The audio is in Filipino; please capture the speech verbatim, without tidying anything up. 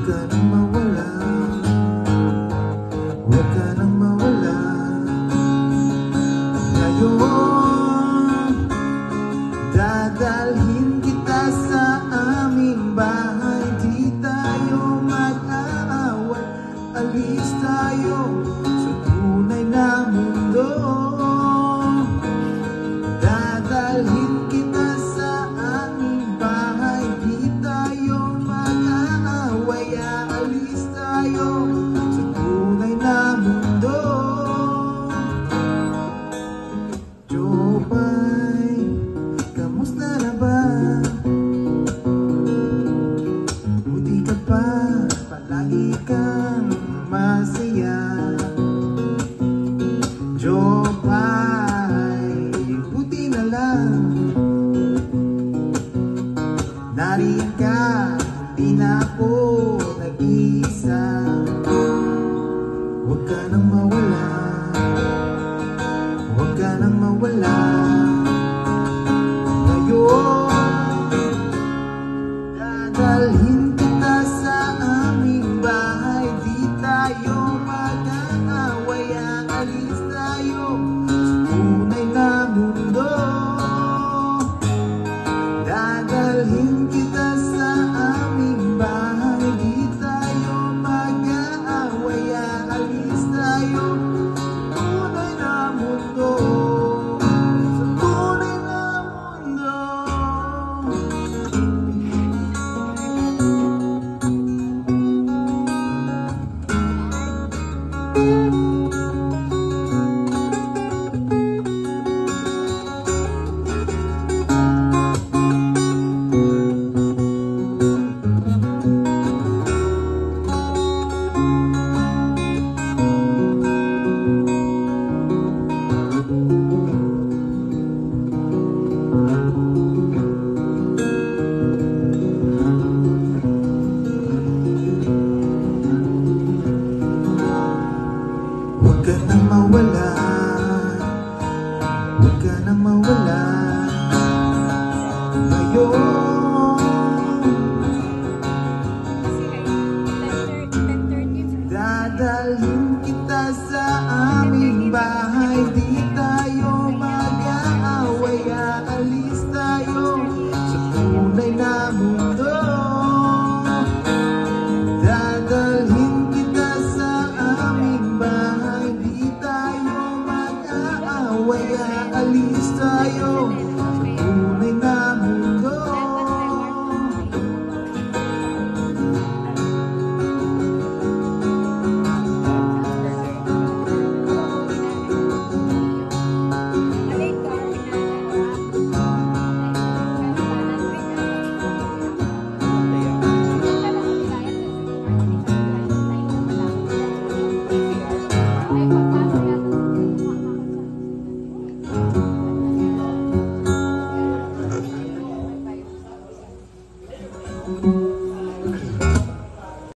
ka nang mawala, huwag ka nang mawala. Ngayon, dadalhin kita sa aming bahay. Di tayo mag-aaway, alis tayo sa tunay na mundo. Dadalhin kita sa aming bahay. Di tayo mag-aaway, alis tayo sa tunay na mundo. Jopay, kamusta na ba? Buti ka pa, palagi kang masaya. Jopay, buti na lang nariyan ka, hindi na ako nag-iisa. Huwag ka nang mawala, huwag ka nang mawala.